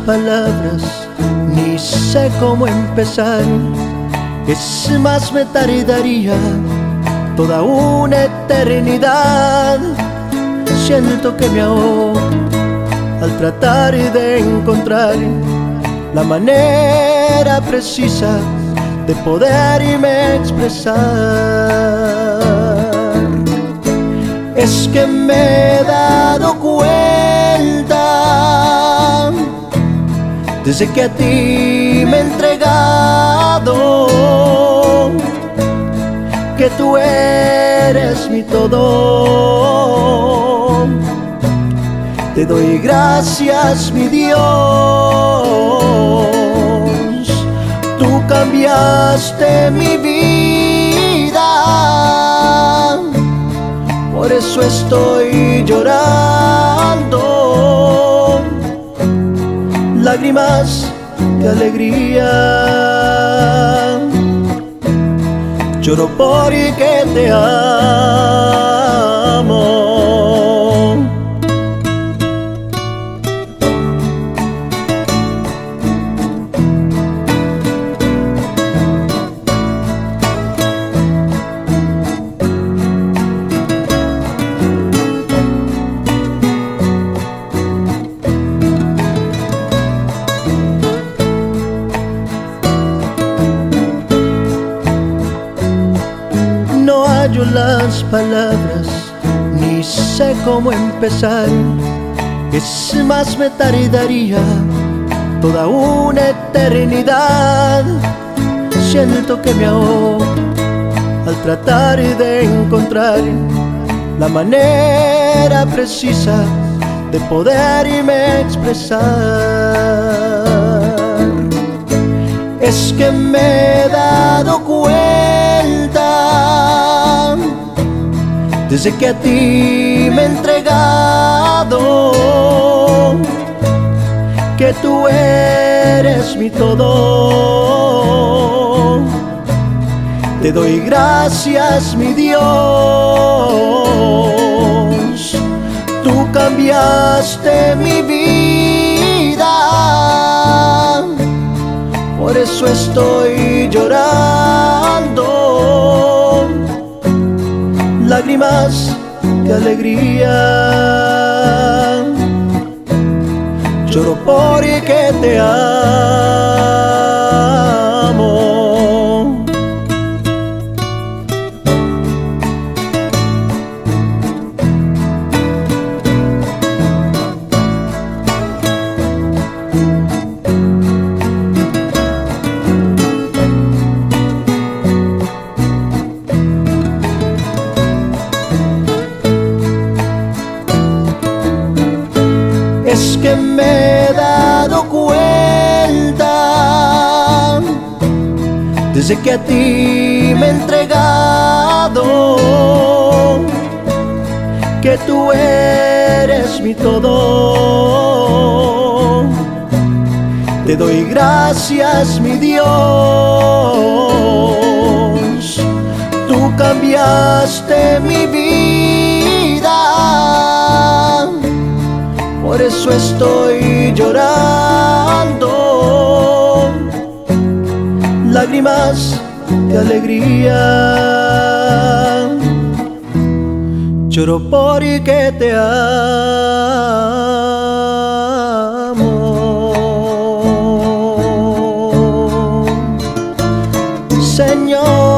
palabras, ni sé cómo empezar. Es más, me tardaría toda una eternidad. Siento que me ahogo al tratar de encontrar la manera precisa de poderme expresar. Es que me he dado cuenta desde que a ti me he entregado que tú eres mi todo. Te doy gracias, mi Dios. Tú cambiaste mi vida, por eso estoy llorando lágrimas de alegría. Lloro porque te amo. No hallo las palabras, ni sé cómo empezar. Es más, me tardaría toda una eternidad. Siento que me ahogo al tratar de encontrar la manera precisa de poderme expresar. Es que me he dado cuenta desde que a ti me he entregado que tú eres mi todo. Te doy gracias, mi Dios. Tú cambiaste mi vida, por eso estoy llorando lágrimas de alegría. Lloro porque te amo. Es que me he dado cuenta desde que a ti me he entregado que tú eres mi todo. Te doy gracias, mi Dios. Tú cambiaste mi vida, por eso estoy llorando lágrimas de alegría. Lloro porque te amo, Señor.